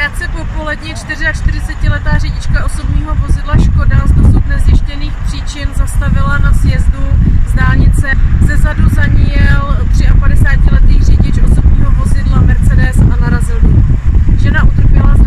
krátce po poledni 44letá řidička osobního vozidla Škoda z dosud nezjištěných příčin zastavila na sjezdu z dálnice. Zezadu za ní jel 53letý řidič osobního vozidla Mercedes a narazil do ní. Žena utrpěla